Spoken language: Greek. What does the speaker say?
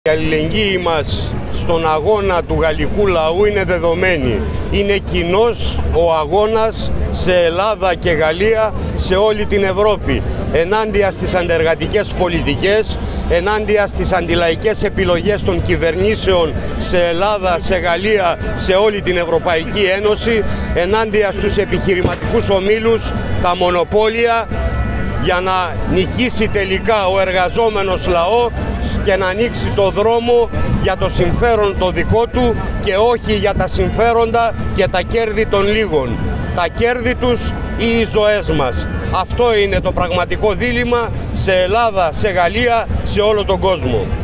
Η αλληλεγγύη μας στον αγώνα του γαλλικού λαού είναι δεδομένη. Είναι κοινός ο αγώνας σε Ελλάδα και Γαλλία, σε όλη την Ευρώπη, ενάντια στις αντεργατικές πολιτικές, ενάντια στις αντιλαϊκές επιλογές των κυβερνήσεων σε Ελλάδα, σε Γαλλία, σε όλη την Ευρωπαϊκή Ένωση, ενάντια στους επιχειρηματικούς ομίλους, τα μονοπόλια, για να νικήσει τελικά ο εργαζόμενος λαό και να ανοίξει το δρόμο για το συμφέρον το δικό του και όχι για τα συμφέροντα και τα κέρδη των λίγων. Τα κέρδη τους ή οι ζωές μας. Αυτό είναι το πραγματικό δίλημμα σε Ελλάδα, σε Γαλλία, σε όλο τον κόσμο.